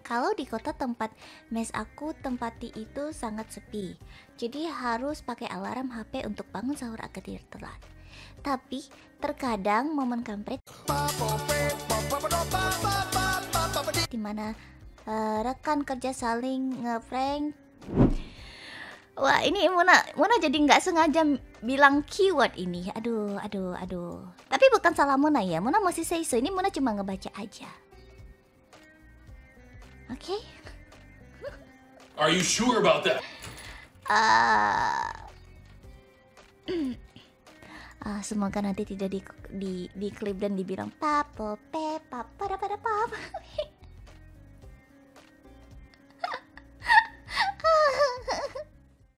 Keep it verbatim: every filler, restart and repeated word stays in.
Kalau di kota tempat mes aku tempati itu sangat sepi. Jadi harus pakai alarm H P untuk bangun sahur agak tidak telat. Tapi terkadang momen kampret dimana uh, rekan kerja saling ngeprank. Wah, ini Muna, Muna jadi nggak sengaja bilang keyword ini. Aduh, aduh, aduh. Tapi bukan salah Muna ya. Muna masih say so. Ini Muna cuma ngebaca aja. Oke. Okay? Are you sure about that? Uh, uh, semoga nanti tidak di di di klip dan dibilang papo pe